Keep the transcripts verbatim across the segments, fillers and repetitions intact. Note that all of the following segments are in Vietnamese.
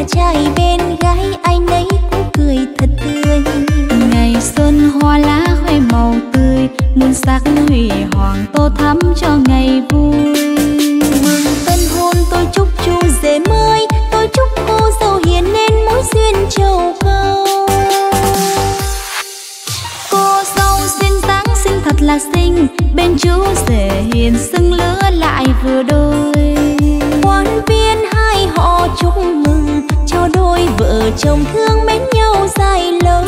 trai bên gái ai nấy cũng cười thật tươi. Ngày xuân hoa lá khoe màu tươi, muôn sắc huy hoàng tô thắm cho ngày vui. Mừng tân hôn tôi chúc chú rể mới, tôi chúc cô dâu hiền nên mối duyên trầu câu. Cô dâu duyên dáng xinh thật là xinh, bên chú rể hiền xưng lứa lại vừa đôi. Quan viên hai họ chúc mừng cho đôi vợ chồng thương mến nhau dài lâu.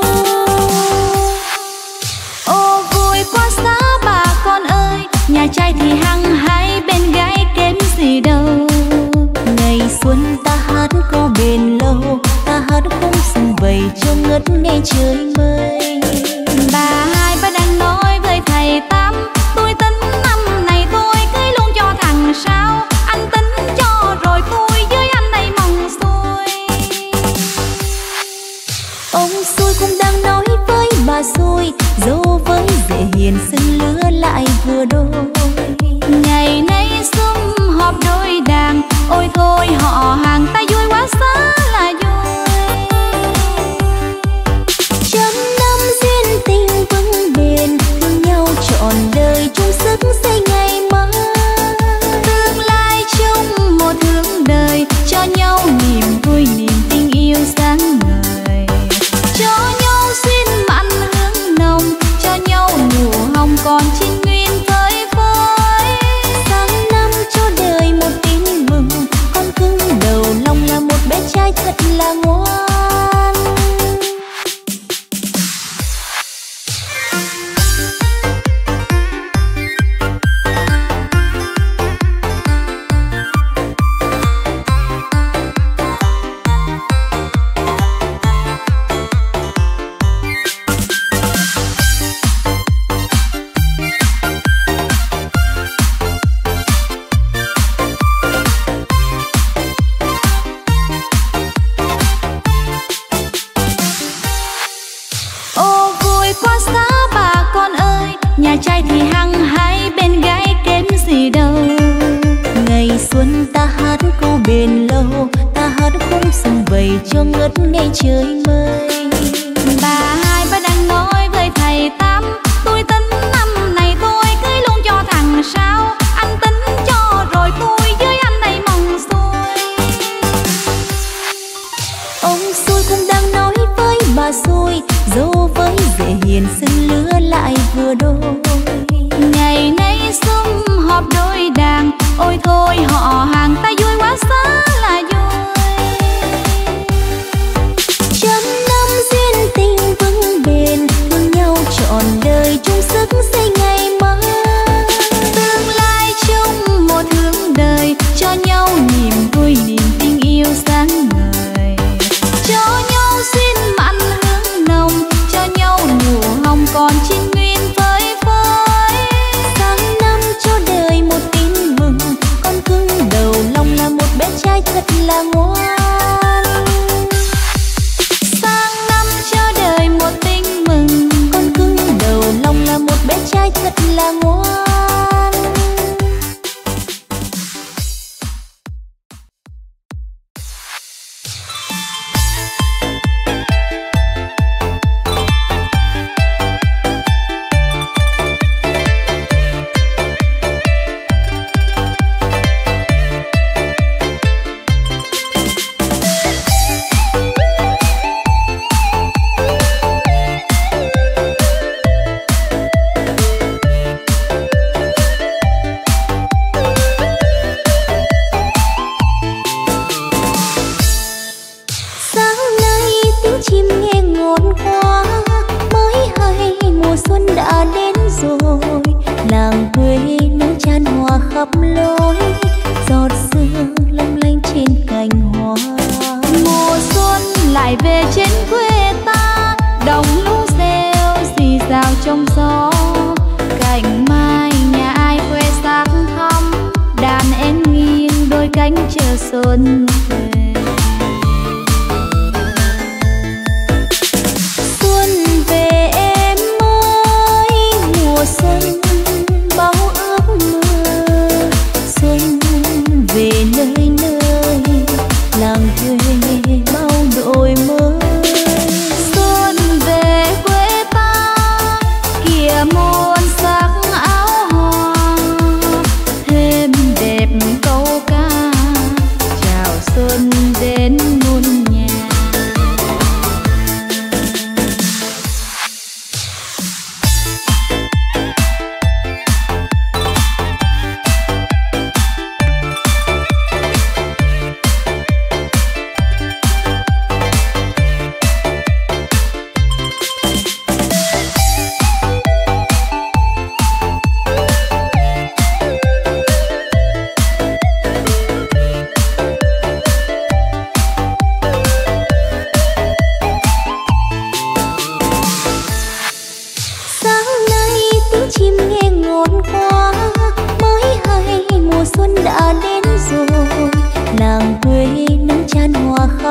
Ô vui quá xá bà con ơi, nhà trai thì hăng hái bên gái kém gì đâu. Ngày xuân ta hát có bền lâu, ta hát khúc sum vầy cho ngất nghe trời mây. Bà hai bà đang nói với thầy Tám, tôi tính năm này tôi cưới luôn cho thằng sao. Anh tính cho rồi tôi với anh đây mong xuôi. Ông xui cũng đang nói với bà xui, dâu với rể hiền xưng lứa lại vừa đôi. Ngày nay sum họp đôi đàn, ôi thôi họ hàng ta vui quá xá là vui. Trăm năm duyên tình vững bền, thương nhau trọn đời chung sức xây ngày mai. Tương lai chung một hướng đời, cho nhau niềm vui niềm tình yêu sáng ngời. Cho nhau duyên mặn hương nồng, cho nhau nụ hồng còn chín nguyên phơi phới. Sáng năm cho đời một tin mừng, con cưng đầu lòng là một bé trai thật là ngoan. Nhà trai thì hăng hái bên gái kém gì đâu. Ngày xuân ta hát câu bền lâu, ta hát khúc sum vầy cho ngất nghe trời mây. Bà hai bà đang nói với thầy Tám, tôi tính năm này tôi cưới luôn cho thằng sao. Anh tính cho rồi tôi với anh đây mong xuôi. Ông xui cũng đang nói với bà xui, dâu với rể hiền xưng lứa lại vừa đôi. Ngày nay sum họp đôi đàn, ôi thôi họ hàng ta vui quá xá là vui. Trăm năm duyên tình vững bền, thương nhau trọn đời chung sức xây ngày mai. Tương lai chung một hướng đời, cho nhau niềm vui niềm tình yêu sáng ngời. Cho nhau duyên mặn hương nồng, cho nhau nụ hồng còn chín nguyên phơi phới. Sáng năm cho đời một tin mừng, con cưng đầu lòng là một bé trai thật là ngoan. Sang năm cho đời một tin mừng, con cưng đầu lòng là một bé trai thật là ngoan. Chim nghe ngon quá, mới hay mùa xuân đã đến rồi. Làng quê nắng chan hòa khắp lối, giọt sương long lanh trên cành hoa. Mùa xuân lại về trên quê ta, đồng lúa reo rì rào trong gió. Cành mai nhà ai quê sắc thắm, đàn én nghiêng đôi cánh chờ xuân về. Xuân bao ước mơ, xuân về nơi nơi làng quê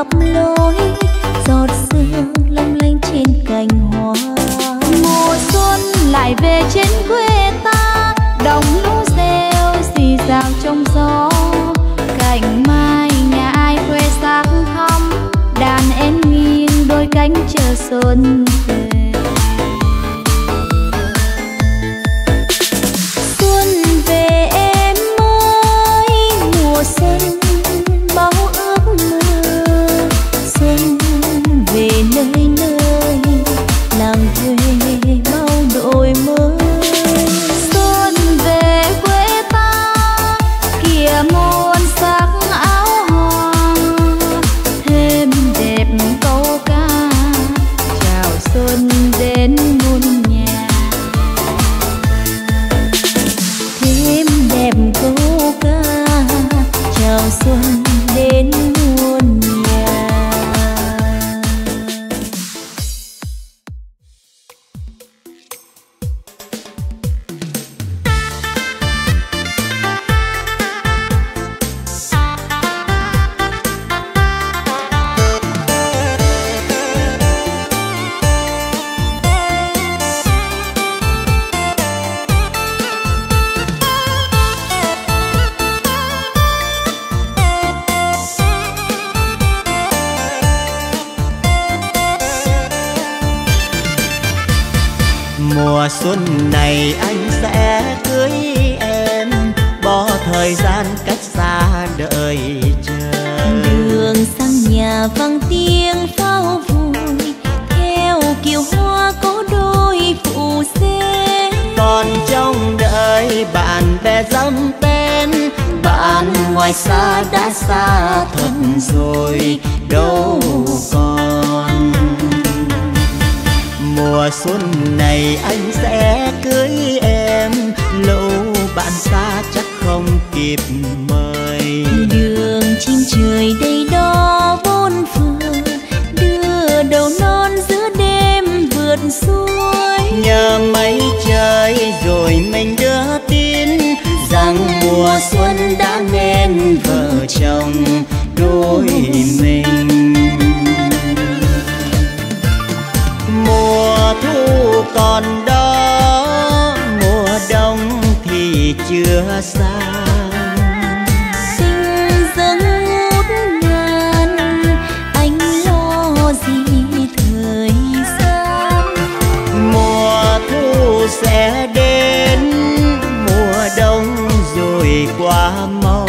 khắp lối, giọt sương long lanh trên cành hoa. Mùa xuân lại về trên quê ta, đồng lúa reo xì xào trong gió. Cành mai nhà ai quê sắc thắm, đàn em nghiêng đôi cánh chờ xuân về. Xuân về em ơi, mùa xuân bao ước mơ. Xuân về nơi nơi, làng quê bao đổi mới. Xuân về quê ta, kìa muôn sắc áo hoa, thêm đẹp câu ca chào xuân đến muôn nhà. Thêm đẹp câu ca chào xuân đến muôn nhà. Mùa xuân này anh sẽ cưới em, bỏ thời gian cách xa đợi chờ. Đường sang nhà vang tiếng pháo vui, theo kiều hoa có đôi phụ xe. Còn trong đợi bạn bè dăm tên, bạn ngoài xa đã xa thật rồi đâu còn. Mùa xuân này anh sẽ cưới em, lâu bạn xa chắc không kịp mời. Đường chim trời đây đó bốn phương, đưa đầu non giữa đêm vượt suối. Nhờ mây trời rồi mình đưa tin rằng mùa xuân đã nên vợ chồng đôi mình. Mùa thu còn đó, mùa đông thì chưa xa. Tình dâng ngút ngàn, anh lo gì thời gian. Mùa thu sẽ đến, mùa đông rồi qua mau.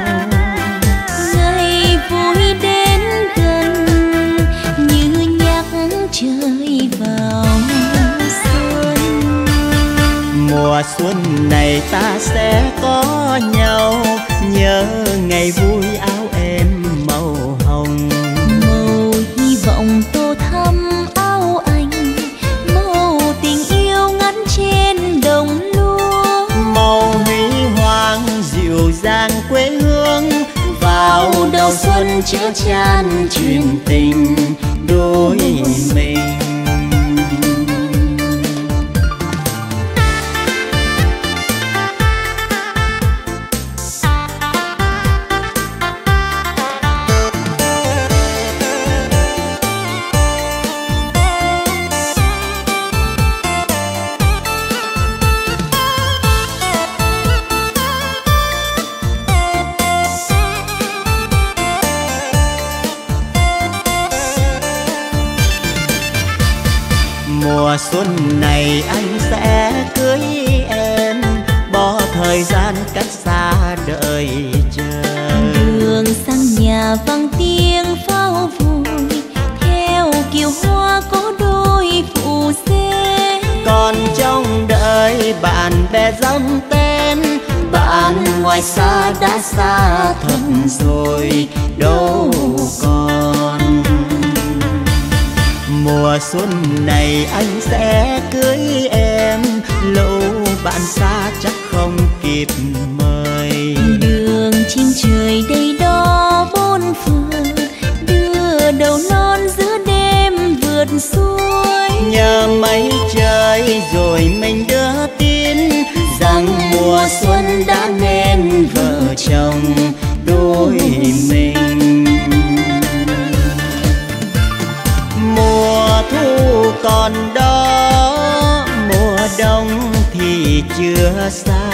Ngày vui đến gần như nhắc trời vào xuân. Mùa xuân này ta sẽ có nhau, nhớ ngày vui áo em màu hồng. Màu hy vọng tô thắm áo anh, màu tình yêu ngắn trên đồng lúa. Màu huy hoàng dịu dàng quê hương, vào đầu xuân chứa chan truyền tình đôi mình. Mùa xuân này anh sẽ cưới em, bỏ thời gian cách xa đợi chờ. Đường sang nhà vang tiếng pháo vui, theo kiều hoa có đôi phụ xe. Còn trong đợi bạn bè dăm tên, bạn ngoài xa đã xa thật rồi đâu còn. Mùa xuân này anh sẽ cưới em, lâu bạn xa chắc không kịp mời. Đường chim trời đây đó bốn phương, đưa đầu non giữa đêm vượt suối. Nhờ mây trời rồi mình đưa tin rằng mùa xuân đã nên vợ chồng đôi mình. chưa xa.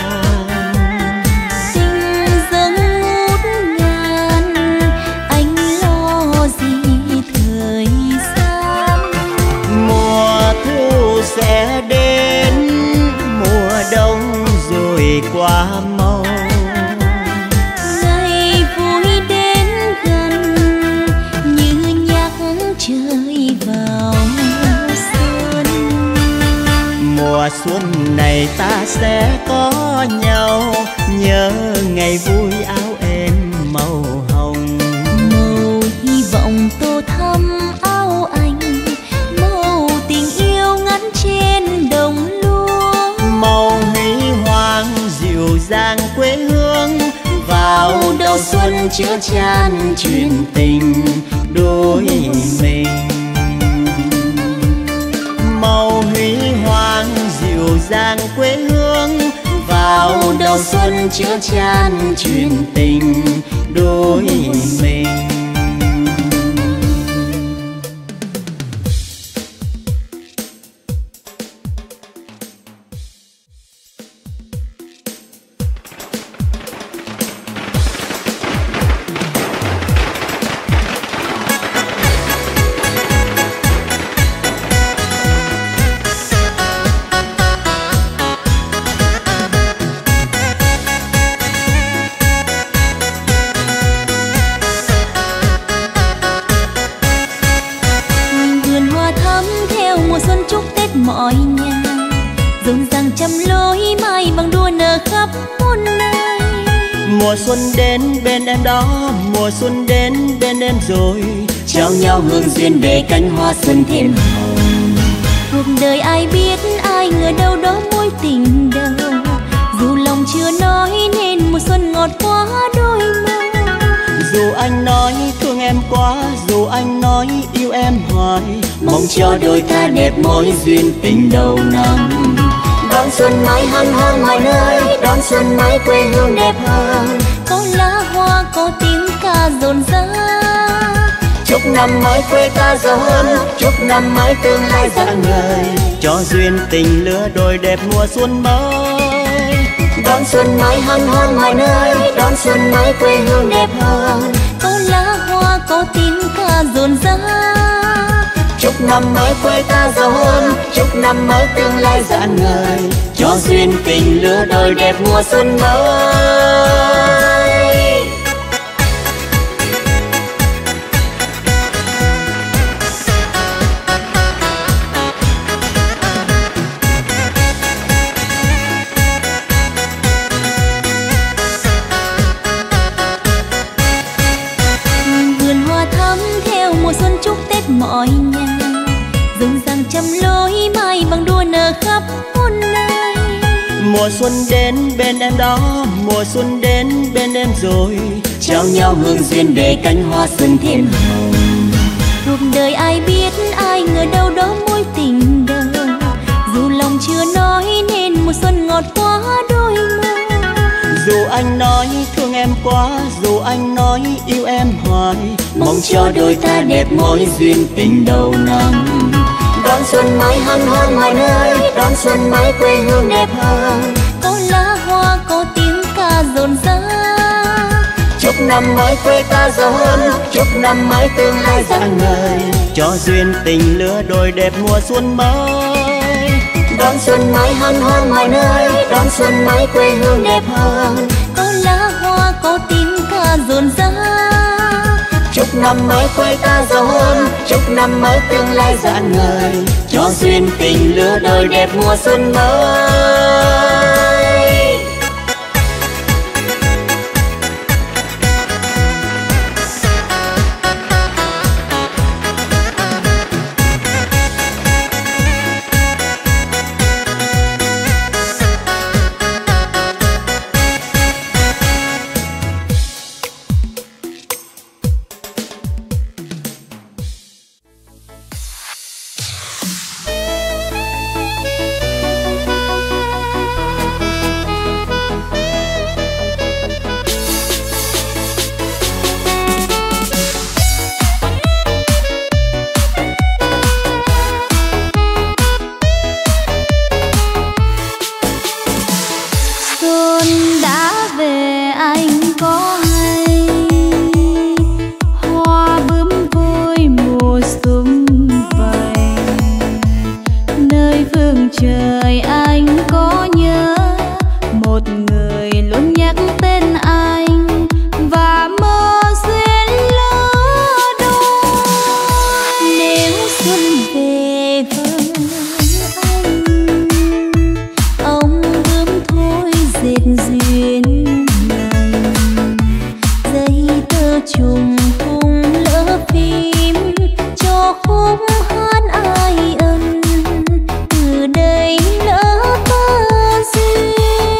Tình dâng ngút ngàn, anh lo gì thời gian. Mùa thu sẽ đến, mùa đông rồi qua mau. Ngày vui đến gần như nhắc trời vào xuân. Mùa xuân này ta sẽ có nhau, nhớ ngày vui áo em màu hồng. Màu hy vọng tô thắm áo anh, màu tình yêu ngắn trên đồng lúa. Màu huy hoàng dịu dàng quê hương, vào đầu xuân chứa chan chuyện tình đôi mình. Màu huy hoàng dịu dàng quê hương, vào đầu xuân chứa chan chuyện tình đôi mình. Mọi nhà rộn ràng trăm lối mai bằng đua nở khắp muôn nơi. Mùa xuân đến bên em đó, mùa xuân đến bên em rồi, trao nhau hương duyên để cánh hoa xuân thêm hồng. Cuộc đời ai biết ai ngờ đâu đó mối tình đầu, dù lòng chưa nói nên mùa xuân ngọt quá đôi môi. Dù anh nói thương em quá, dù anh nói yêu em hoài, mong cho đôi ta đẹp mối duyên tình đầu năm. Đón xuân mãi hân hoan mọi nơi, đón xuân mãi quê hương đẹp hơn. Có lá hoa có tiếng ca rộn rã, chúc năm mới quê ta giàu hơn, chúc năm mới tương lai rạng ngời, cho duyên tình lứa đôi đẹp mùa xuân mới. Đón xuân mãi hân hoan mọi nơi, đón xuân mãi quê hương đẹp hơn. Có lá hoa có tiếng ca rộn rã, chúc năm mới quê ta giàu hơn, chúc năm mới tương lai rạng ngời, cho duyên tình lứa đôi đẹp mùa xuân mới. vườn hoa thắm theo mùa xuân chúc Tết mọi nhà, rộn ràng trăm lối mai bằng đua nở khắp muôn nơi. Mùa xuân đến bên em đó, mùa xuân đến bên em rồi, trao nhau hương duyên để cánh hoa xuân thêm hồng. Cuộc đời ai biết ai ngờ đâu đó mối tình đầu, dù lòng chưa nói nên mùa xuân ngọt quá đôi môi. Dù anh nói thương em quá, dù anh nói yêu em hoài, mong cho đôi ta đẹp mối duyên tình đầu năm. Đón xuân mãi hân hoan mọi nơi, đón xuân mãi quê hương đẹp hơn. Có lá hoa có tiếng ca rộn rã, chúc năm mới quê ta giàu hơn, chúc năm mới tương lai rạng ngời, cho duyên tình lứa đôi đẹp mùa xuân mới. Đón xuân mãi hân hoan mọi nơi, đón xuân mãi quê hương đẹp hơn. Có lá hoa có tiếng ca rộn rã, chúc năm mới quê ta giàu hơn, chúc năm mới tương lai rạng ngời, cho duyên tình lứa đôi đẹp mùa xuân mới. trùng cùng lỡ phim cho khúc hát ai ân, từ đây lỡ ta duyên.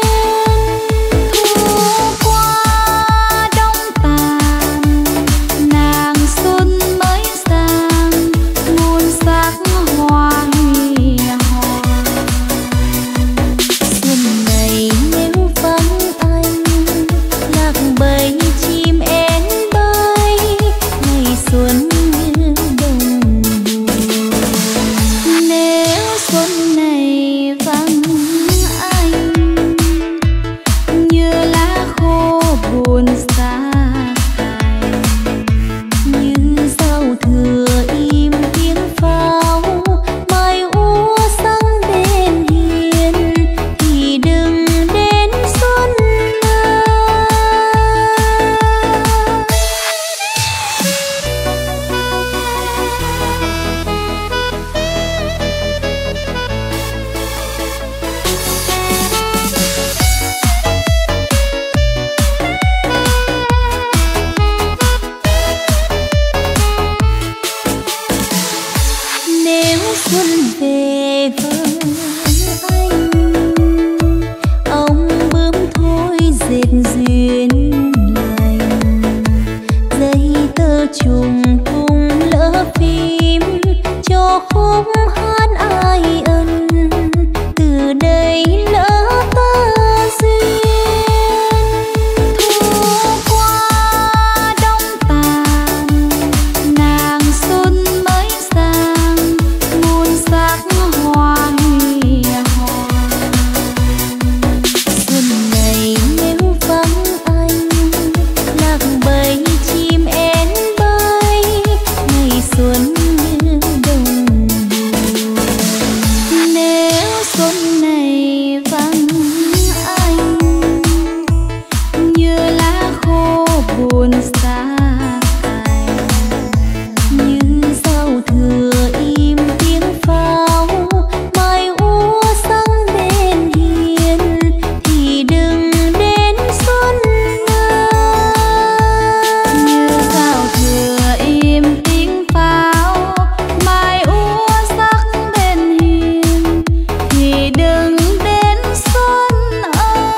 Thu qua đông tàn nàng xuân mới sang, muôn sắc hoa huy hoàng. Xuân này nếu vắng anh, lạc bầy chim én bay, ngày xuân như đông buồn. Nếu xuân này vắng anh, như lá khô buồn xa cành, Như giao thừa im tiếng pháo, mai úa sáng đền hiền, thì đừng đến xuân ơi. Nếu xuân về với anh, ông bướm thôi dệt duyên lành, dây tơ trùng cùng lỡ phim cho khúc hát ai ân, từ đây lỡ ta duyên. thu qua đông tàn nàng xuân mới sang, muôn sắc hoa huy hoàng. Xuân này nếu vắng anh, lạc bầy chim én bay, ngày xuân như đông buồn. Nếu xuân này vắng anh, như lá khô buồn xa cành, Như giao thừa im tiếng pháo, mai úa sáng đền hiền, thì đừng đến xuân ơi. như giao thừa im tiếng pháo, mai úa sắc đền hiền, thì đừng đến xuân ơi.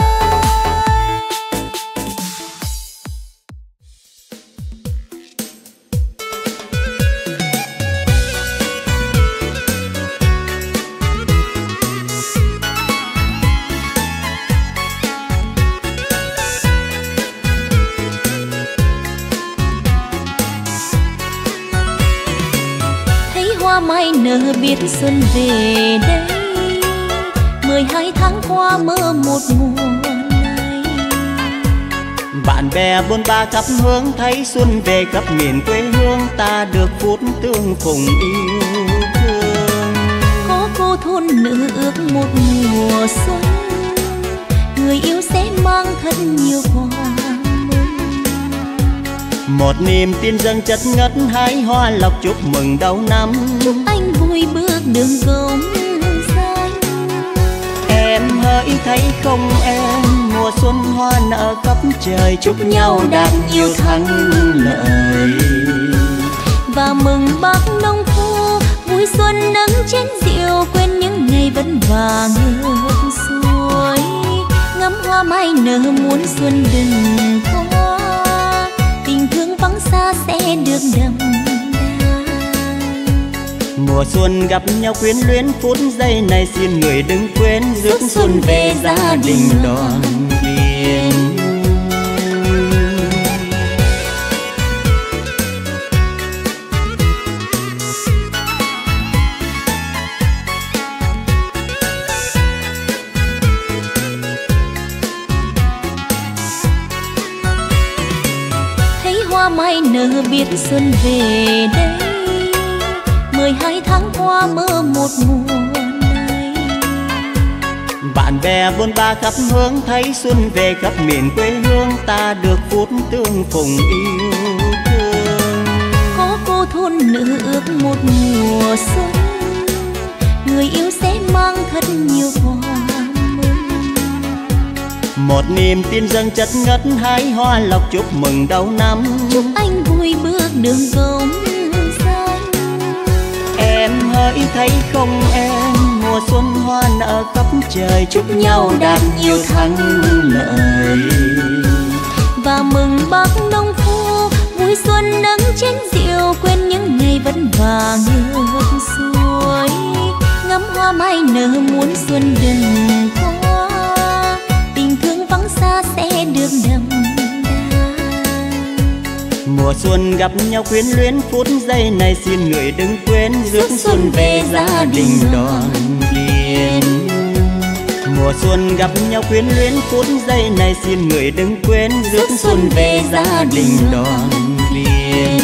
Thấy hoa mai nở biết xuân về đây, mười hai tháng qua mơ một mùa này. Bạn bè buôn ba khắp hướng thấy xuân về khắp miền quê hương, ta được phút tương phùng yêu thương. Có cô thôn nữ ước một mùa xuân, người yêu sẽ mang thật nhiều quà mừng. Một niềm tin dâng chất ngất, hái hoa lộc chúc mừng đầu năm. Chúc anh vui bước đường công danh. Em hỡi thấy không em, mùa xuân hoa nở khắp trời, chúc nhau đạt nhiều thắng lợi. Và mừng bác nông phu vui xuân nâng chén rượu, quên những ngày vất vả ngược xuôi. Ngắm hoa mai nở muốn xuân đừng qua, tình thương vắng xa sẽ được đậm đà. Mùa xuân gặp nhau quyến luyến, phút giây này xin người đừng quên, rước xuân về gia đình đoàn viên. Thấy hoa mai nở biết xuân về đây, mười hai tháng qua mơ một mùa này. Bạn bè buôn ba khắp hướng thấy xuân về khắp miền quê hương, ta được phút tương phùng yêu thương. Có cô thôn nữ ước một mùa xuân, người yêu sẽ mang thật nhiều quà mừng. Một niềm tin dâng chất ngất hái hoa lộc chúc mừng đầu năm. Chúc anh vui bước đường công danh. Em hỡi thấy không em, mùa xuân hoa nở khắp trời, chúc nhau đạt nhiều thắng lợi. Và mừng bác nông phu vui xuân nắng chén rượu, quên những ngày vất vả ngược xuôi. Ngắm hoa mai nở muốn xuân đừng qua, tình thương vắng xa sẽ được đậm đà. Mùa xuân gặp nhau quyến luyến, phút giây này xin người đừng quên, rước xuân về gia đình đoàn viên. Mùa xuân gặp nhau quyến luyến, phút giây này xin người đừng quên, rước xuân về gia đình đoàn viên.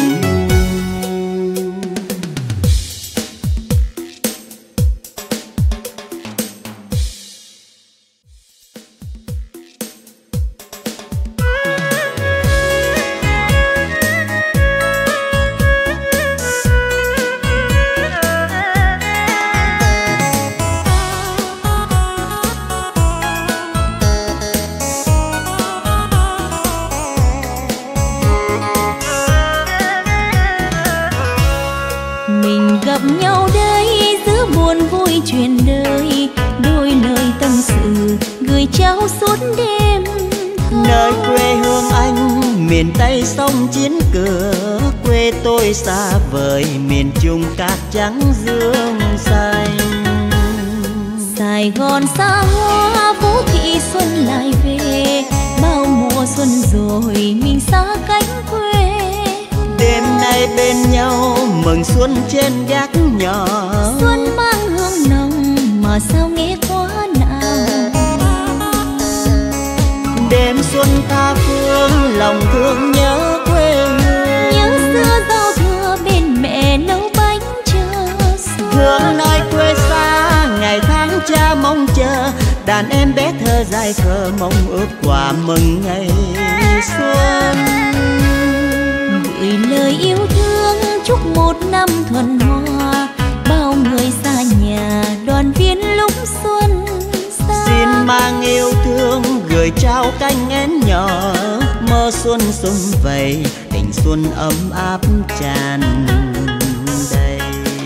Miền Tây sông Chiến Cửa, quê tôi xa vời, miền Trung cát trắng dương xanh. Sài Gòn xa hoa Vũ Thị Xuân lại về, bao mùa xuân rồi mình xa cánh quê. Đêm nay bên nhau mừng xuân trên gác nhỏ, xuân mang hương nồng mà sao nghe quá nào. Đêm xuân tha phương lòng thương nhớ quê hương, nhớ xưa giao thừa bên mẹ nấu bánh chờ xuân. Thương nơi quê xa ngày tháng cha mong chờ, đàn em bé thơ dài khờ mong ước quà mừng ngày xuân. Gửi lời yêu thương chúc một năm thuần hoa, bao người xa nhà đoàn viên lúc xuân. Xin mang yêu thương gửi trao cánh én nhỏ, mơ xuân sum vầy tình xuân ấm áp tràn đầy.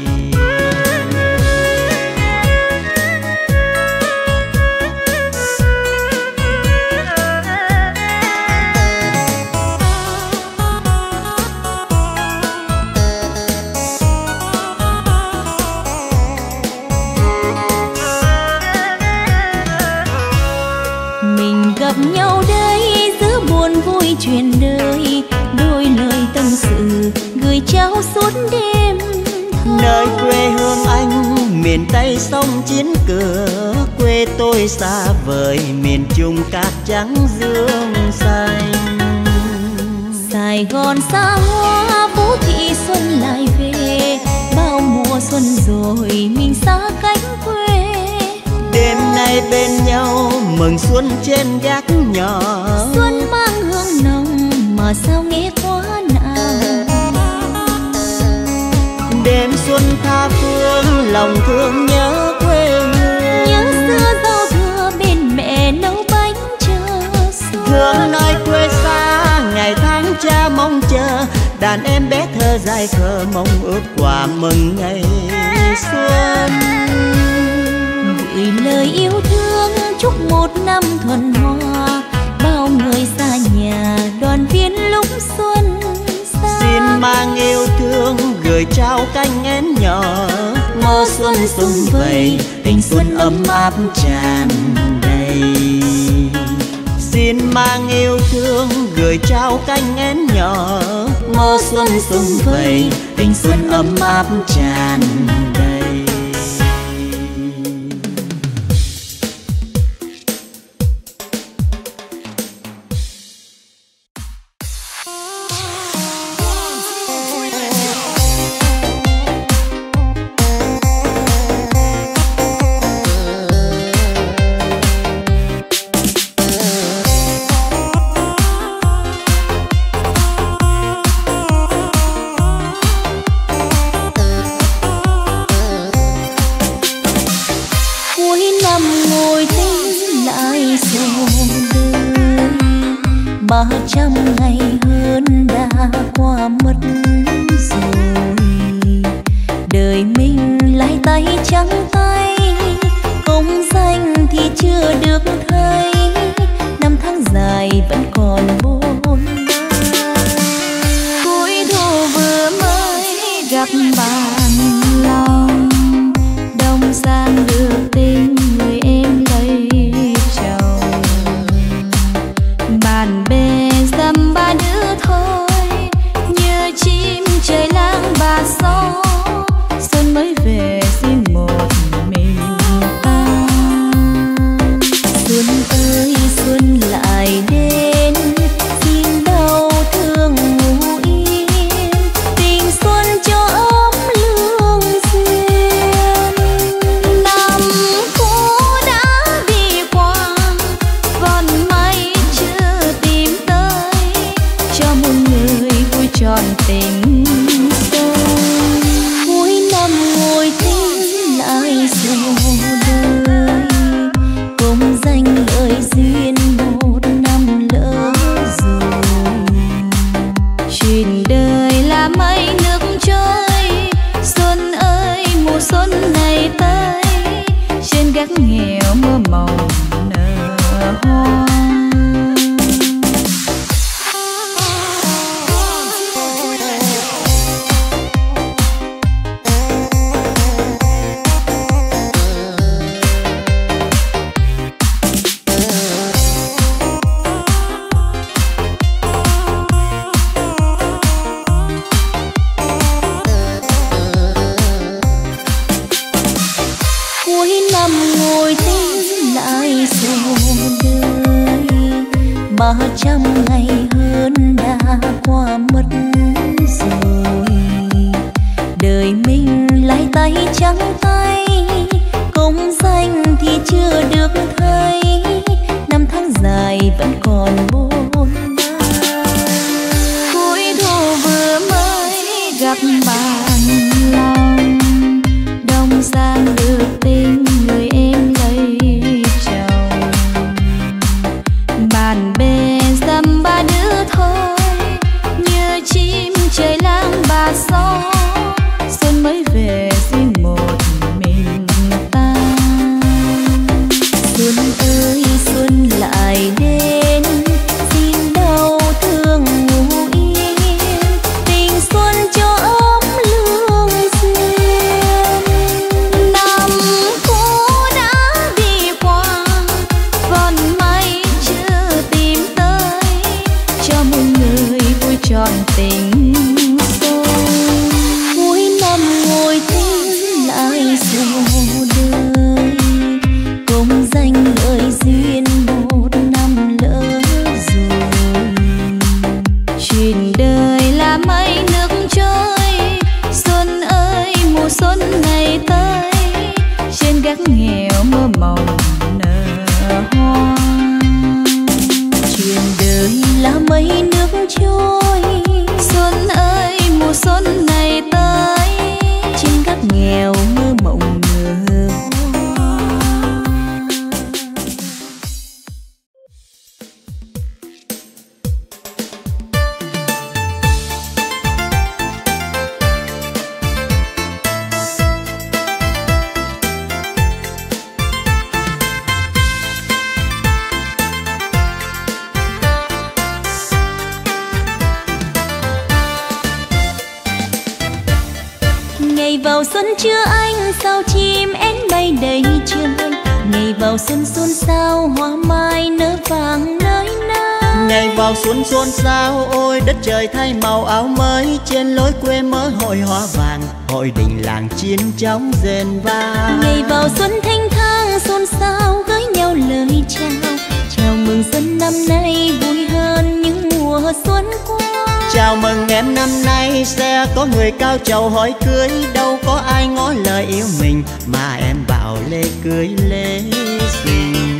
Gặp nhau đây giữa buồn vui chuyện đời, đôi lời tâm sự gửi trao suốt đêm. Nơi quê hương anh miền Tây sông Chiến Cửa, quê tôi xa vời, miền Trung cát trắng dương xanh. Sài Gòn xa hoa Vũ Thị Xuân lại về, bao mùa xuân rồi mình xa cánh quê. Đêm nay bên nhau mừng xuân trên gác nhỏ, xuân mang hương nồng mà sao nghe quá nào. Đêm xuân tha phương lòng thương nhớ quê hương, nhớ xưa giao thừa bên mẹ nấu bánh chờ xuân. Thương nơi quê xa ngày tháng cha mong chờ, đàn em bé thơ dài khờ mong ước quà mừng ngày xuân. Gửi lời yêu thương chúc một năm thuần hoa, bao người xa nhà đoàn viên lúc xuân xa. Xin mang yêu thương gửi trao cánh én nhỏ, mơ xuân sum vầy tình xuân ấm áp tràn đầy. Xin mang yêu thương gửi trao cánh én nhỏ, mơ xuân sum vầy tình xuân ấm áp tràn đầy. ba trăm ngày hơn đã qua mất rồi, đời mình lái tay trắng tay, công danh thì chưa được thấy, năm tháng dài vẫn còn bôn ba. Cuối thu vừa mới gặp bạn lòng, đông sang được tin người em lấy chồng, bạn bè dăm ba đứa thôi, như chim trời lang bà gió, xuân mới về riêng một mình ta. Xuân ơi xuân lại đến, xin đau thương ngủ yên, tình xuân cho ấm lương duyên. Năm cũ đã đi qua, còn may chưa tìm tới, cho một người vui tròn tình xuân. Cuối năm ngồi tính lại rồi đời, công danh lợi duyên một năm lỡ rồi. Chuyện đời là mây nước trôi, xuân ơi mùa xuân này tới, trên gác nghèo mơ mộng nở hoa. Cuối năm ngồi tính lại rồi đời, ba trăm ngày hơn đã qua mất rồi, đời mình lái tay trắng tay, công danh thì chưa được thấy, năm tháng dài vẫn còn bôn ba. Cuối thu vừa mới gặp bạn lòng, đông sang được tin người em lấy chồng, bạn bè dăm ba đứa thôi, như chim trời lang bà gió, xuân mới về riêng một mình ta. Xuân ơi xuân lại đến, xin đau thương ngủ yên, tình xuân cho ấm lương duyên. Năm cũ đã đi qua, còn may chưa tìm tới, cho một người vui tròn tình xuân. Cuối năm ngồi tính lại rồi đời, công danh lợi duyên một năm lỡ rồi. Chuyện đời là mây nước trôi, xuân ơi mùa xuân này tới, trên gác nghèo mơ mộng nở hoa. Chuyện đời là mây nước trôi, Xuân ơi mùa xuân này tới, trên gác nghèo mơ mộng nở hoa. Ngày vào xuân chưa anh, sao chim én bay đầy trời, ngày vào xuân xuân sao hoa mai nở vàng nơi nào. Ngày vào xuân xuân sao ôi đất trời thay màu áo mới, trên lối quê mơ hội hoa vàng, hội đình làng chiến chóng rền vang. Ngày vào xuân thanh thang xôn xao gửi nhau lời chào, chào mừng xuân năm nay vui hơn những mùa xuân qua. Chào mừng em năm nay sẽ có người cao trầu hỏi cưới, đâu có ai ngỏ lời yêu mình mà em bảo lê cưới lê xin.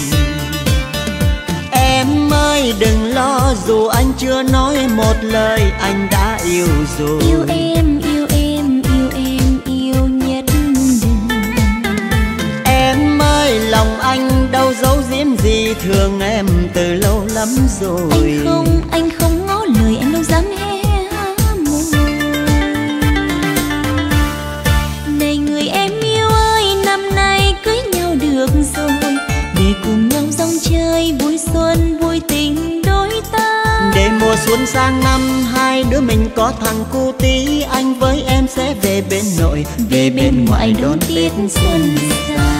Em ơi đừng lo dù anh chưa nói một lời, anh đã yêu rồi. Yêu em yêu em yêu em yêu nhất đời. Em ơi lòng anh đâu giấu giếm gì, thương em từ lâu lắm rồi. Anh không, anh không ngỏ lời, anh đâu dám hé môi. Này người em yêu ơi, năm nay cưới nhau được rồi, để cùng nhau dòng chơi vui xuân vui tình đôi ta. Để mùa xuân sang năm hai đứa mình có thằng cu tí, anh với em sẽ về bên nội, về bên ngoại đón Tết xuân xa.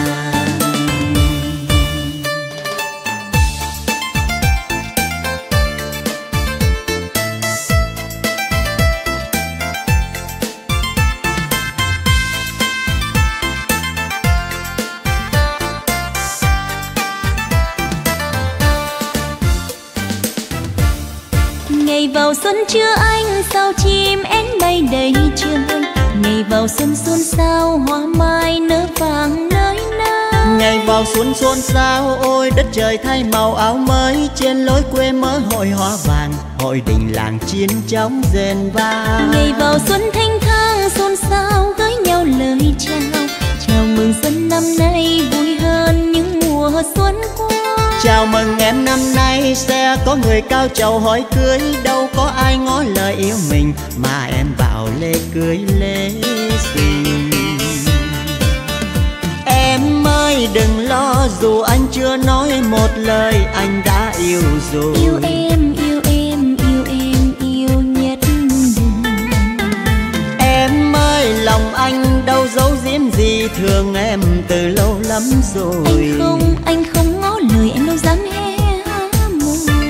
Ngày vào xuân chưa anh, sao chim én bay đầy trời. Ngày vào xuân xuân sao, hoa mai nở vàng nơi nào. Ngày vào xuân xuân sao, ôi đất trời thay màu áo mới. Trên lối quê mới hội hoa vàng, hội đình làng chiến chóng rền vang. Ngày vào xuân thanh thang xôn xao, gửi nhau lời chào. Chào mừng xuân năm nay vui hơn những mùa xuân qua. Chào mừng em năm nay sẽ có người cao trầu hỏi cưới, đâu có ai ngỏ lời yêu mình mà em bảo lễ cưới lễ xin. Em ơi đừng lo, dù anh chưa nói một lời, anh đã yêu rồi. Yêu em, yêu em, yêu em, yêu nhất đời. Em ơi lòng anh đâu giấu giếm gì, thương em từ lâu lắm rồi. Anh không, anh không ngỏ lời, anh đâu dám hé môi.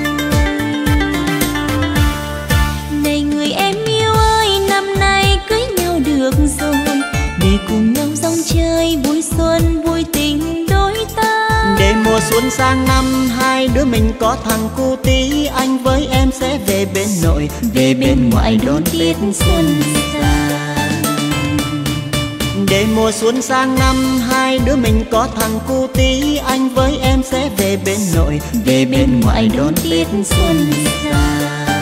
Này người em yêu ơi, năm nay cưới nhau được rồi, để cùng nhau dòng chơi vui xuân vui tình đôi ta. Để mùa xuân sang năm hai đứa mình có thằng cu tí, anh với em sẽ về bên nội, về bên ngoại đón Tết xuân xa. Để mùa xuân sang năm hai đứa mình có thằng cu tí, anh với em sẽ về bên nội, về bên ngoại đón Tết xuân xa.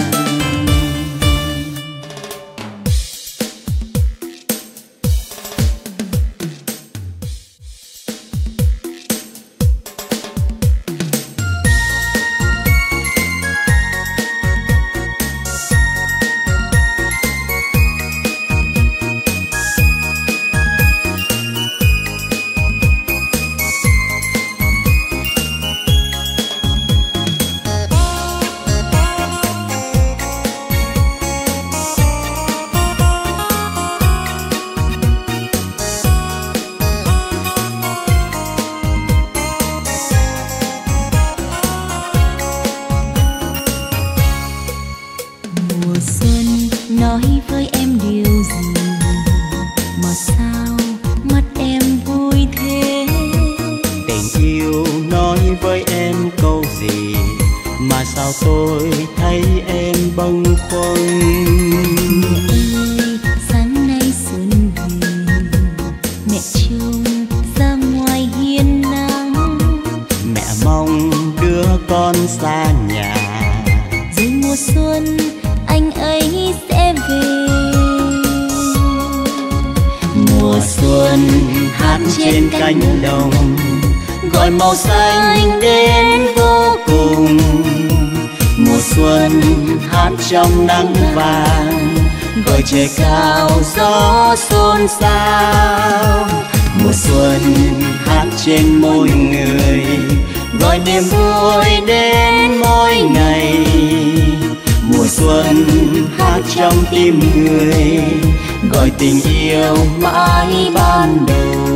Trong nắng vàng gọi trời cao gió xôn xao, mùa xuân hát trên môi người gọi niềm vui đến mỗi ngày. Mùa xuân hát trong tim người gọi tình yêu mãi ban đầu.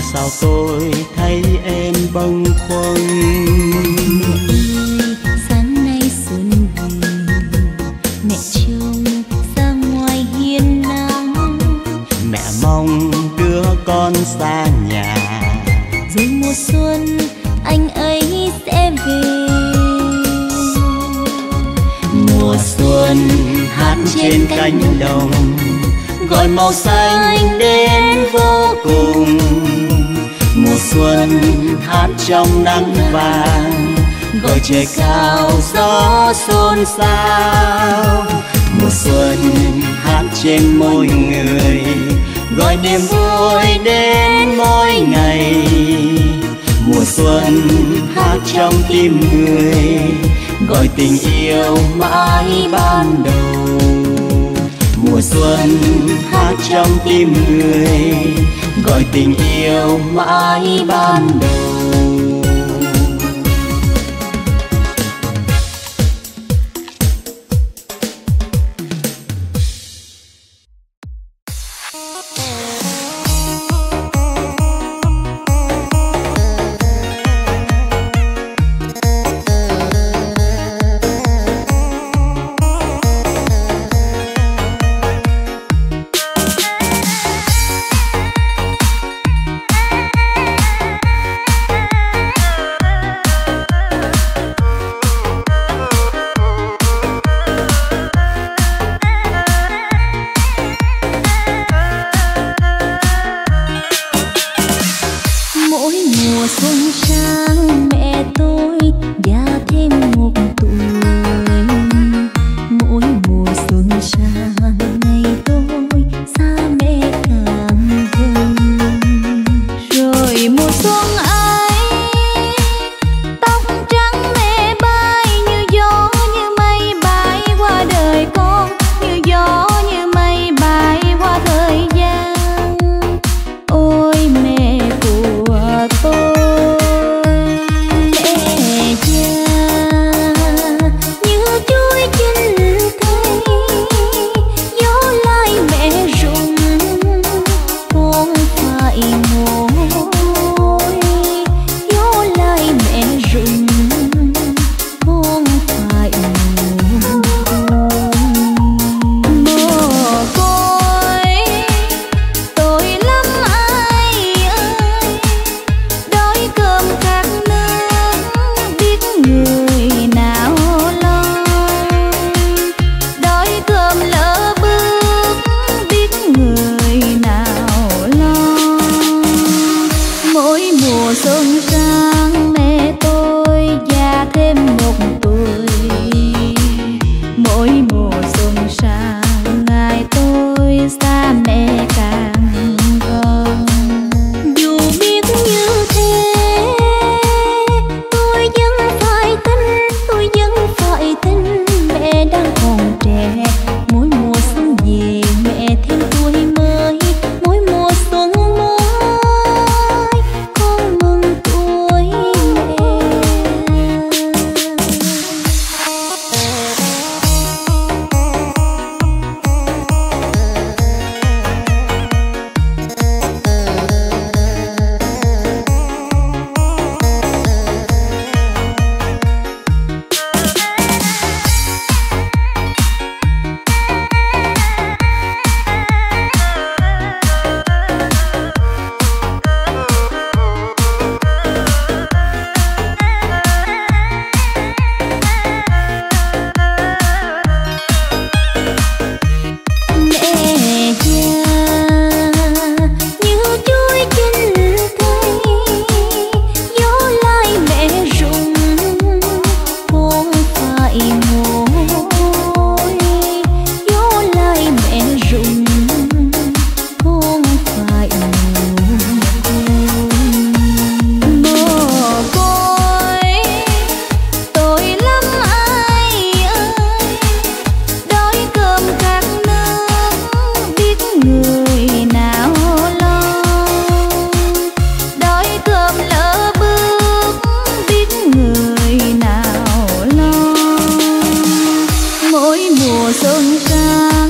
sao tôi thấy em bâng khuâng. Sáng nay xuân về mẹ trông ra ngoài hiên nắng, mẹ mong đưa con xa nhà, rồi mùa xuân anh ấy sẽ về. Mùa xuân hát trên cánh đồng, gọi màu xanh đến vô cùng. Mùa xuân hát trong nắng vàng, gọi trời cao gió xôn xao. Mùa xuân hát trên môi người, gọi niềm vui đến mỗi ngày. Mùa xuân hát trong tim người, gọi tình yêu mãi ban đầu. Mùa xuân hát trong tim người, gọi tình yêu mãi ban đầu.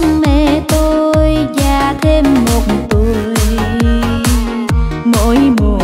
mỗi mùa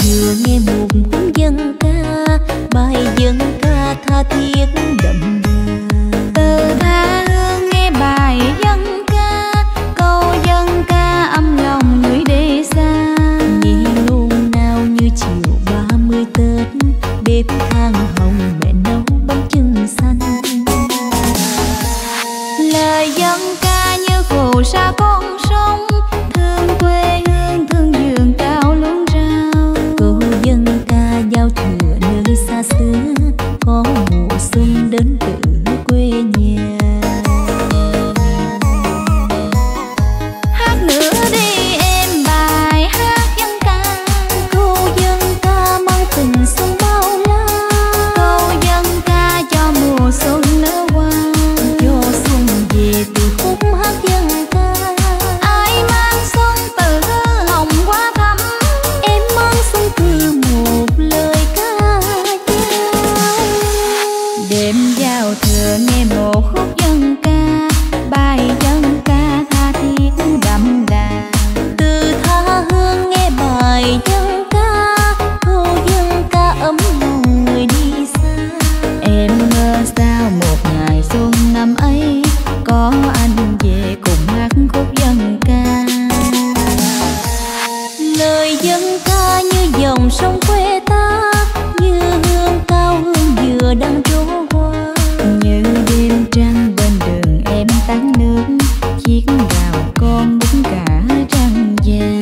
thừa nghe một cuốn dân ca, bài dân ca tha thiết đậm đà. Từ tha hương nghe bài dân ca, câu dân ca âm lòng người đi xa. Nghe nôn nao như chiều ba mươi Tết, bếp than hồng mẹ nấu bánh chưng xanh. Lời dân ca như phù sa con sông, thương quê hương thương vườn cao lúa rau. Câu dân ca giao thừa nơi xa xứ, có mùa xuân đến từ quê nhà. Hát nữa đi em bài hát dân ca, Câu dân ca mang tình xuân bao la. câu dân ca cho mùa xuân nở hoa. Cho xuân về từ khúc hát dân ca, Ai mang xuân từ hư hồng qua thắm, em mang xuân từ một lời ca dao. đêm giao thừa nghe một khúc dân ca, bài dân ca tha thiết đậm đà. Từ tha hương nghe bài dân ca, câu dân ca ấm lòng người đi xa. Em mơ sao một ngày xuân năm ấy, có anh về cùng hát khúc dân ca. Lời dân ca như dòng sông quê ta, như hương cao hương dừa đang trổ hoa. Như đêm trăng bên đường em tán nước, chiếc gạo con bún cả trăng vàng.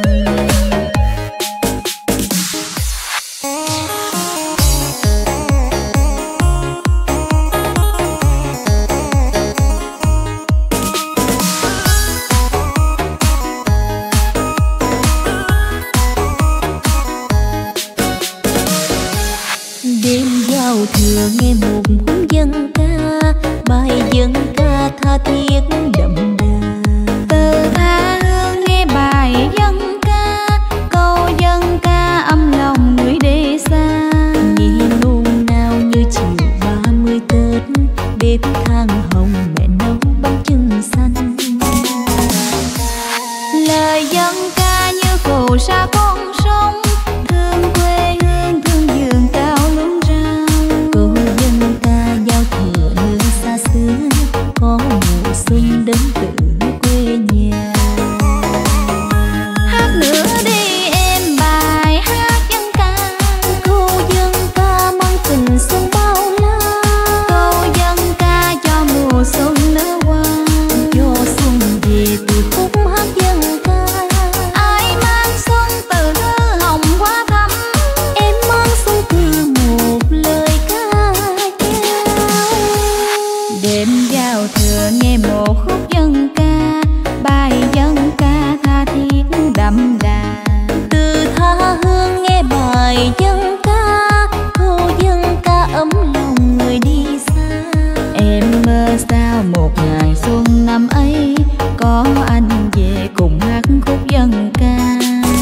Đêm giao thừa nghe một cuốn dân ca, bài dân ca tha thiết đậm đà. Từ tha hương nghe bài dân ca, câu dân ca âm lòng người đi xa. Nghe nôn nao như chiều ba mươi Tết, bếp than hồng mẹ nấu bánh chưng xanh. Lời dân ca như phù sa con sông, thương quê hương thương vườn cao lúa rau. Câu dân ca giao thừa nơi xa xứ, có mùa xuân đến từ quê nhà. Hát nữa đi em bài hát dân ca, Câu dân ca mang tình xuân bao la. câu dân ca cho mùa xuân nở hoa. Cho xuân về từ khúc hát dân ca, Ai mang xuân từ hư hồng qua thắm, em mang xuân từ một lời ca dao. đêm giao thừa nghe một khúc dân ca, bài dân ca tha thiết đậm đà. Từ tha hương nghe bài dân ca, câu dân ca ấm lòng người đi xa. Em mơ sao một ngày xuân năm ấy, có anh về cùng hát khúc dân ca.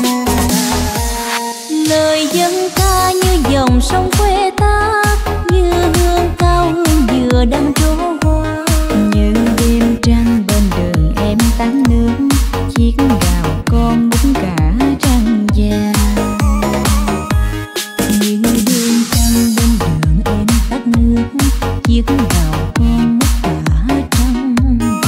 Lời dân ca như dòng sông quê ta, như hương cao hương dừa đang trổ hoa. Như đêm trăng bên đường em tán nước, chiếc gạo con bún cả trăng vàng. Như đêm trăng bên đường em tắt nước, chiếc gạo con mất cả trăng vàng.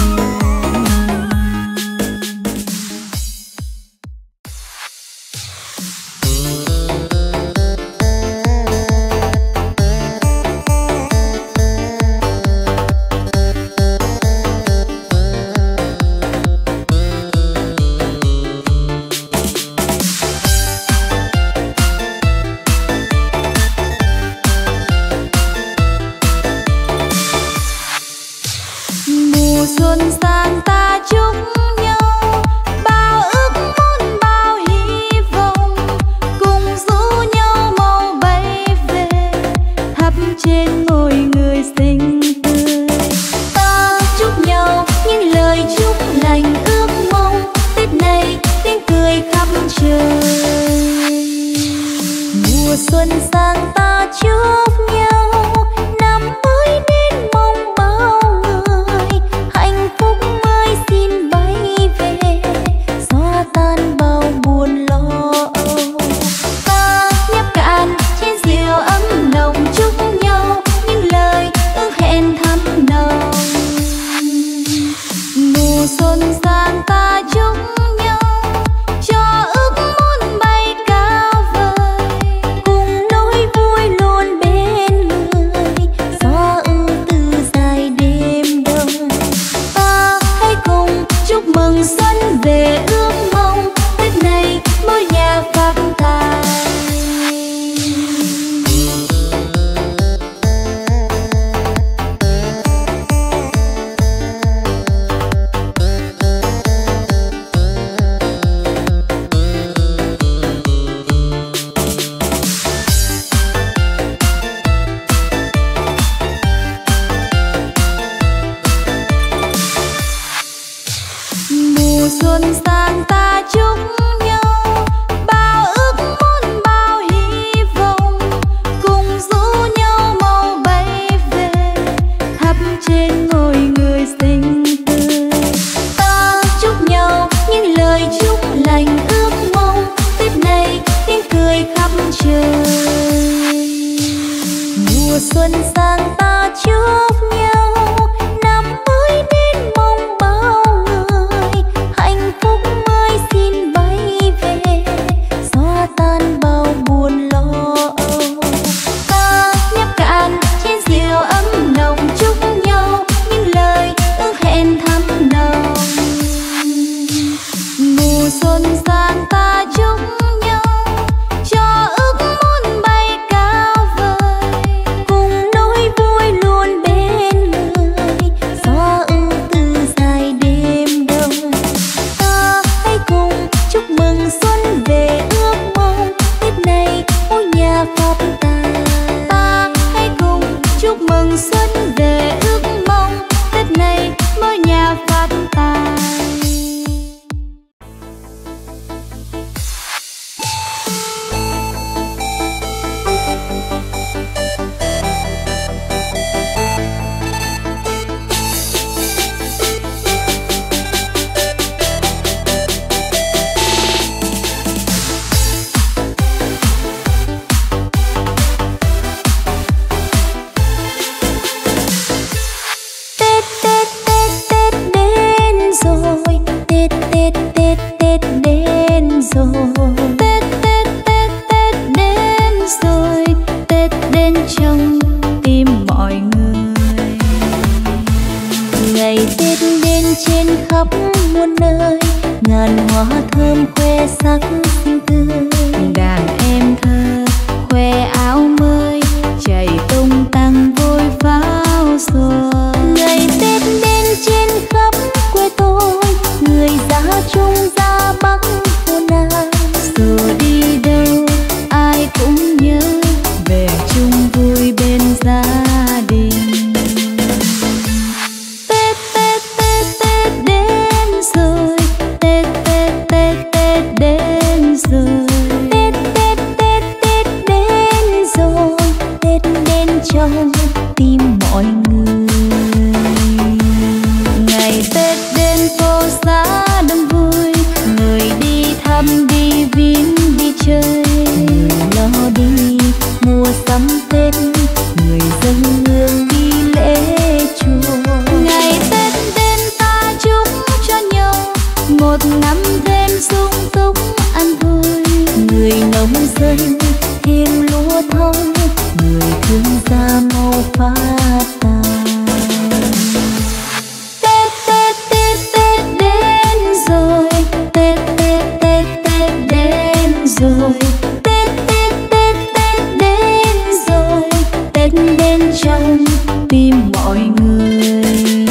Mùa xuân sang ta chúc nhau, bao ước muốn bao hy vọng, cùng rủ nhau mau bay về, thắp trên môi người xinh tươi. Ta chúc nhau những lời chúc lành ước mong, Tết này tiếng cười khắp trời. Mùa xuân sang ta chúc nhau, năm mới đến mong bao người, hạnh phúc mới xin bay về, xóa tan bao buồn lo âu. Ta xuân sang ta chúc nhau cho ước muốn bay cao vời, cùng nỗi vui luôn bên người, gió ưu tư dài đêm đông. ta hãy cùng chúc mừng xuân về ước mong Tết này mỗi nhà phát tài. Mùa xuân sang ta chúc nhau bao ước muốn bao hy vọng, cùng rủ nhau mau bay về thắp trên ngôi người xinh tươi. Ta chúc nhau những lời chúc lành ước mong Tết này tiếng cười khắp trời. Mùa xuân sang ta chúc nhau năm mới đến mong bao người, hạnh phúc mới xin bay về xóa tan bao buồn lo âu. Ta nhấp cạn chén rượu ấm nồng chúc nhau những lời ước hẹn thắm nồng. Mùa xuân sang ta chúc nhau cho ước muốn bay cao vời, cùng nỗi vui luôn bên người, gió ưu tư dài đêm đông. Ta hãy cùng chúc mừng xuân về ước mong Tết này mỗi nhà phát tài. ta hãy cùng chúc mừng xuân về ước mong Tết này mỗi nhà phát tài. Tết Tết Tết Tết đến rồi, Tết Tết Tết Tết đến rồi. Tết Tết Tết Tết đến rồi, Tết đến trong tim mọi người. Ngày Tết đến trên khắp muôn nơi, ngàn hoa thơm khoe sắc xinh tươi. Đàn em thơ khoe áo mới chạy tung tăng vui pháo xuân. Ngày Tết đến trên khắp quê tôi, người ra Trung ra Bắc vô Nam. Dù đi đâu ai cũng nhớ về chung vui bên gia đình. Tết Tết Tết Tết đến rồi, Tết Tết Tết Tết đến rồi. Tết Tết Tết Tết đến rồi, Tết đến trong tim mọi người. Ngày Tết đến phố xá đông vui, người đi thăm đi viếng đi chơi. Người lo đi mua sắm Tết, người dâng hương đi lễ chùa. Ngày Tết đến ta chúc cho nhau một năm thêm sung túc an vui. Người nông dân thêm lúa thông, người thương gia mau phát tài. Tết Tết Tết Tết đến rồi, Tết Tết Tết Tết đến rồi. Tết Tết Tết Tết đến rồi, Tết đến trong tim mọi người.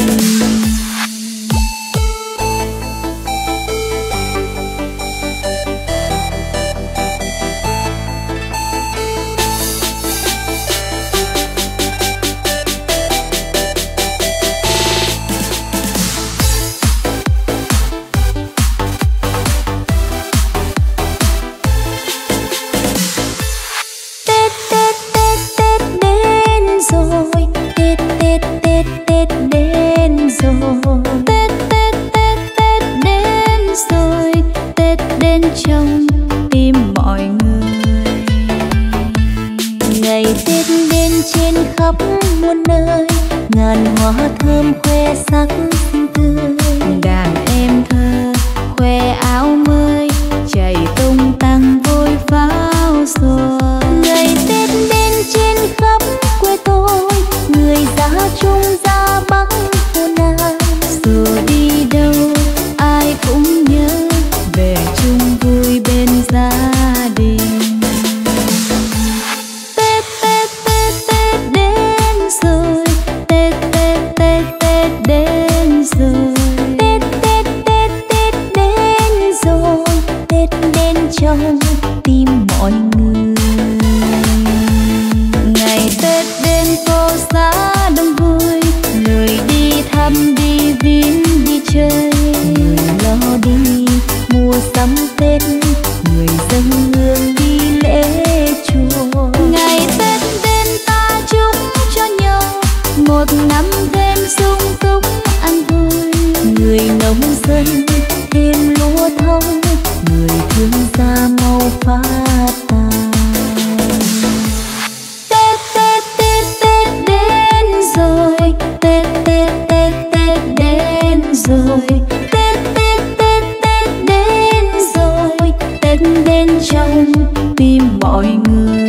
khắp muôn nơi, ngàn hoa thơm khoe sắc xinh tươi. Đàn xuân thêm lúa thông, người thương ra mau phát tài. Tết Tết Tết Tết đến rồi, Tết Tết Tết Tết đến rồi, Tết Tết Tết Tết đến rồi, Tết đến trong tim mọi người.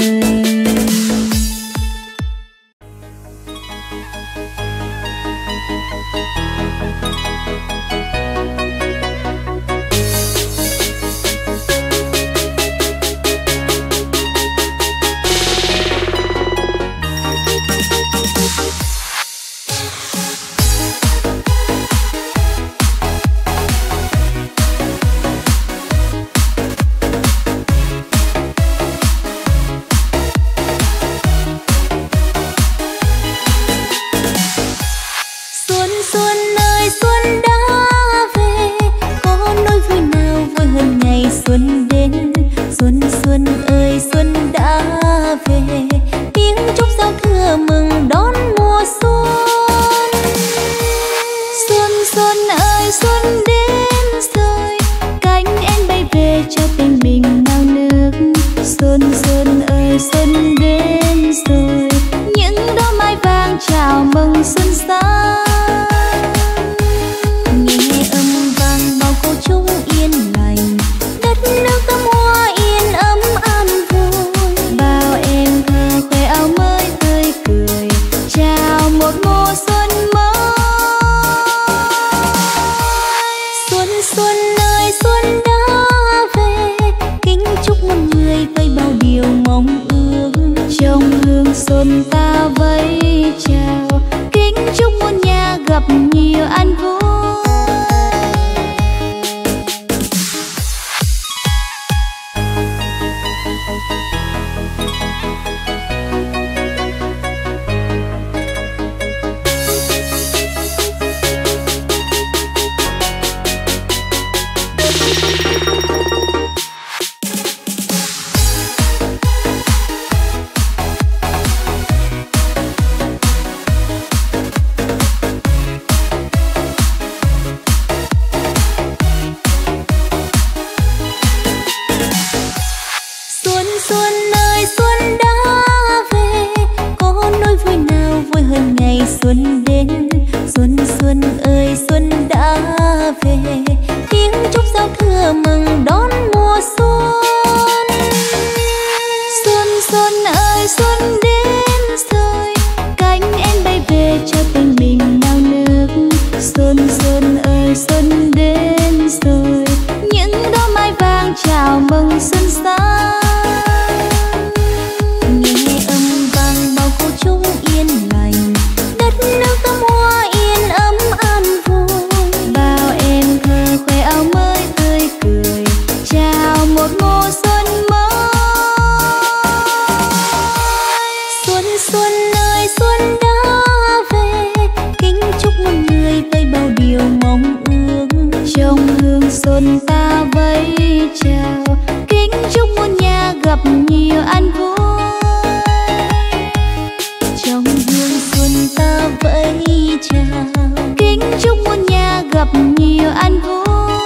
Xuân đến, xuân xuân ơi xuân đã về, tiếng chúc giao thừa mừng đón mùa xuân. Xuân xuân ơi xuân đến rồi, cánh én bay về cho tình mình nao nước. Xuân xuân ơi xuân đến rồi, những đóa mai vàng chào mừng xuân sang. Nghe âm vang bao câu chúc yên lành, đất nước tắm hoa yên ấm an vui. Bao em thơ khoe áo mới tươi cười, chào một mùa xuân mới. Xuân xuân ơi xuân đã về, kính chúc muôn người với bao điều mong ước. Trong hương xuân ta vẫy chào, kính chúc muôn nhà gặp nhiều an vui. Xuân đến, xuân xuân ơi xuân đã về, tiếng chúc giao thừa mừng đón mùa xuân. Xuân xuân ơi xuân đến rồi, cánh én bay về cho tình mình nao nước. Xuân xuân ơi xuân đến rồi, những đóa mai vàng chào mừng xuân sang. Nghe âm vang bao câu chúc yên lành, đất nước tắm hoa yên ấm an vui. Bao em thơ khoe áo mới tươi cười, chào một mùa xuân mới. Xuân xuân ơi xuân đã về, kính chúc muôn người với bao điều mong ước. Trong hương xuân ta vẫy chào, kính chúc muôn nhà gặp nhiều an vui. Trong hương xuân ta vẫy chào, kính chúc muôn nhà gặp nhiều an vui.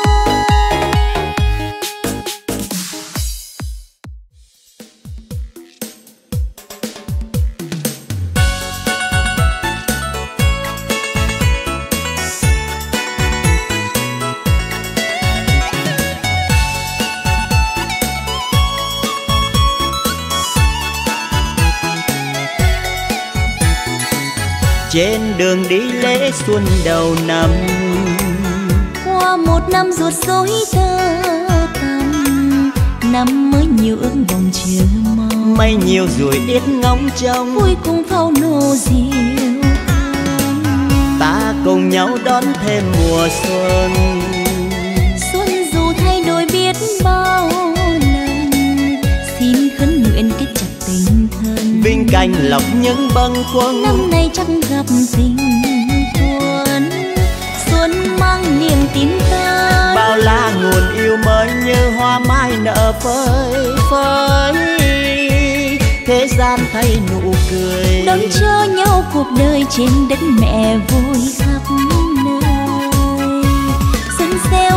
Trên đường đi lễ xuân đầu năm, qua một năm ruột rối tơ tằm, năm mới nhiều ước vọng chờ mong. mây nhiều rồi ít ngóng trông, vui cùng pháo nổ diệu hồng. ta cùng nhau đón thêm mùa xuân. Xuân dù thay đổi biết bao lần, xin khấn nguyện kết chặt tình thân. Vinh canh lọc những bâng khuâng, năm nay chắc gặp tình thuần. Xuân mang niềm tin tới, bao la nguồn yêu mới như hoa mai nở phơi phới. Thế gian thay nụ cười, đón cho nhau cuộc đời trên đất mẹ vui khắp nơi. Xuân sẽ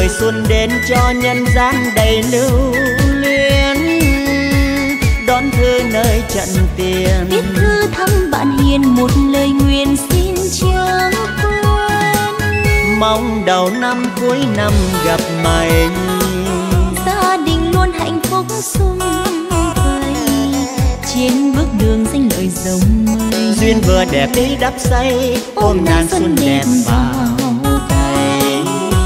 rồi xuân đến cho nhân gian đầy lưu luyến. Đón thư nơi trận tiền, viết thư thăm bạn hiền một lời nguyện xin chớ quên. Mong đầu năm cuối năm gặp mình, gia đình luôn hạnh phúc sum vầy. Trên bước đường danh lợi rồng mây, duyên vừa đẹp ý đắp say, ôm nàng xuân đẹp vào tay.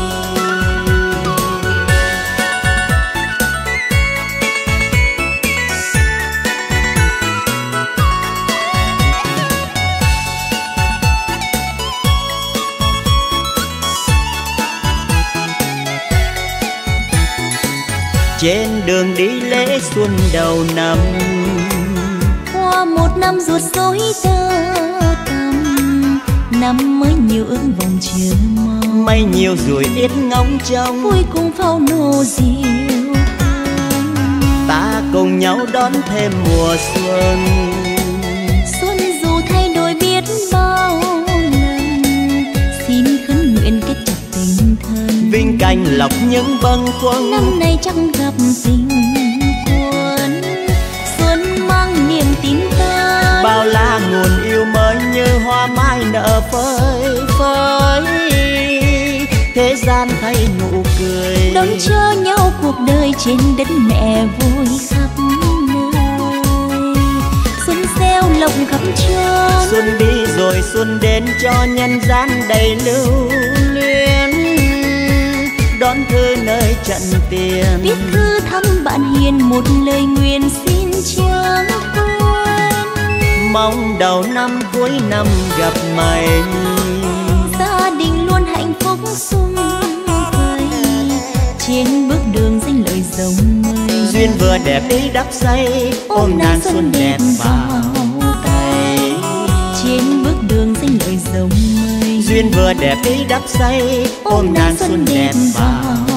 Trên đường đi lễ xuân đầu năm, qua một năm ruột rối tơ tằm. Năm mới nhiều ước vòng chờ mong, mây nhiều rồi ít ngóng trông. vui cùng pháo nổ diệu hồng, Ta cùng nhau đón thêm mùa xuân. xuân dù thay đổi biết bao lần, xin khấn nguyện kết chặt tình thân. Vinh canh lọc những bâng khuâng, Năm nay chẳng gặp tình quân, xuân mang niềm tin tới. bao la nguồn yêu mới như hoa mai nở phơi phới. Thế gian thay nụ cười, Đón chờ nhau cuộc đời trên đất mẹ vui khắp nơi. Xuân gieo lộc khắp chốn, xuân đi rồi xuân đến cho nhân gian đầy lưu luyến. Đón thư nơi trận tiền, viết thư thăm bạn hiền một lời nguyện xin chớ quên. mong đầu năm cuối năm gặp mình, gia đình luôn hạnh phúc sum vầy. Trên bước đường danh lợi rồng mây, duyên vừa đẹp ý đắp say, ôm nàng xuân đẹp vào tay. Trên bước đường danh lợi rồng mây, Duyên vừa đẹp ý đắp say, ôm nàng xuân đẹp vào